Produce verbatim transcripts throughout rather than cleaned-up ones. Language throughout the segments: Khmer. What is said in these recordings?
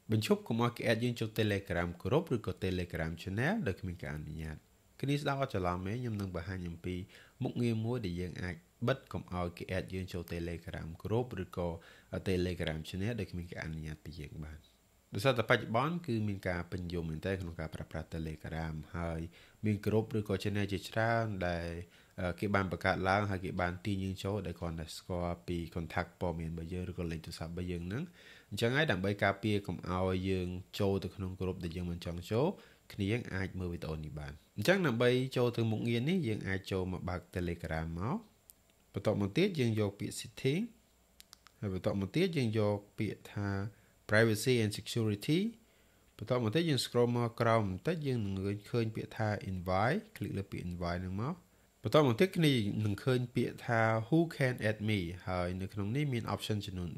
បញ្ឈប់កុំឲ្យគេ add យើងចូល Telegram group ឬក៏ Telegram channel ដោយគ្មានការអនុញ្ញាតគ្នាស្ដាប់អត់ច្រឡំទេខ្ញុំនឹងបង្ហាញអំពីមុខងារមួយដែលយើងអាចបិទកុំឲ្យគេ add យើងចូល Telegram group ឬក៏ Telegram channel ដោយគ្មានការអនុញ្ញាតពីយើងបានដោយសារតែបច្ចុប្បន្នគឺមានការពេញនិយមមែនទែនក្នុងការប្រើប្រាស់ Telegram ហើយមាន group ឬក៏ channel ជាច្រើនដែលគេបានបង្កើតឡើងហើយគេបានទាញយើងចូលដែលគ្រាន់តែស្គាល់ពី contact ព័ត៌មានរបស់យើងឬក៏លេខទូរស័ព្ទរបស់យើងហ្នឹងអញ្ចឹងហើយដើម្បីការពារកុំឲ្យយើងចូលទៅក្នុង group ដែលយើងមិនចង់ចូលគ្នាយើងអាចមើលវីដេអូនេះបានអញ្ចឹងដើម្បីចូលទៅមុខងារនេះយើងអាចចូលមកបើក Telegram មកបន្ទាប់មកទៀតយើងយកពាក្យ setting ហើយបន្ទាប់មកទៀតយើងយកពាក្យថា privacy and security បន្ទាប់មកទៀតយើង scroll មកក្រោមបន្តិចយើងនឹងឃើញពាក្យថា invite คลิกលើពាក្យ invite ហ្នឹងមកបន្ទាប់មកទៀតគ្នានឹងឃើញពាក្យថា who can add me ហើយនៅក្នុងនេះមាន option ចំនួន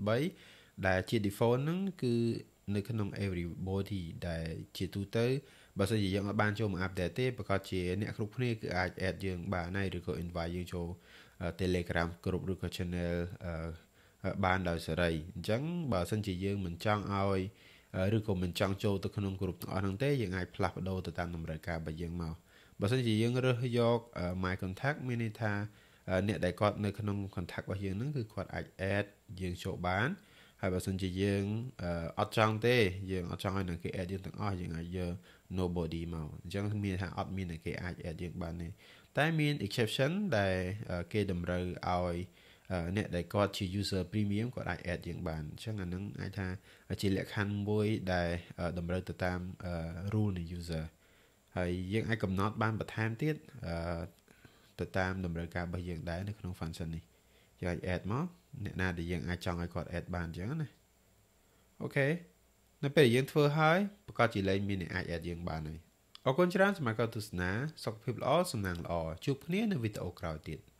3ដែលជា default ហ្នឹងគឺនៅក្នុង everybody ដែលជាទូទៅបើសិនជាយើងអត់បានចូលមក update ទេប្រកាសជាអ្នកគ្រប់គ្នាគឺអាច add យើងបានហើយឬក៏ invite យើងចូល Telegram group ឬក៏ channel បានដោយសេរីអញ្ចឹងបើសិនជាយើងមិនចង់ឲ្យឬក៏មិនចង់ចូលទៅក្នុង group ទាំងអស់ហ្នឹងទេយើងអាចផ្លាស់ប្ដូរទៅតាមតម្រូវការរបស់យើងមកបើសិនជាយើងរើសយក my contact មានន័យថាអ្នកដែលគាត់នៅក្នុង contact របស់យើងហ្នឹងគឺគាត់អាច add យើងចូលបានហើយបើសិនជាយើងអត់ចង់ទេយើងអត់ចង់ឲ្យអ្នកគេ add យើងទាំងអស់យើងអាចយក nobody មកអញ្ចឹងមានថាអត់មានអ្នកគេអាច add យើងបានទេតែមាន exception ដែលគេតម្រូវឲ្យអ្នកដែលគាត់ជា user premium គាត់អាច add យើងបានអញ្ចឹងអានឹងអាចថាជាលក្ខខណ្ឌមួយដែលតម្រូវទៅតាម rule នៃ user ហើយយើងអាចកំណត់បានបន្ថែមទៀតទៅតាមតម្រូវការរបស់យើងដែរនៅក្នុង function នេះយើងអាច add មកអ្នកណាដែលយើងអាចចង់ឲ្យគាត់ add បានអញ្ចឹងណាអូខេនៅពេលយើងធ្វើហើយប្រកាសជាលែងមានអ្នកអាច add យើងបានហើយអរគុណច្រើនសម្រាប់ការទស្សនាសុខភាពល្អសំណាងល្អជួបគ្នានៅវីដេអូក្រោយទៀត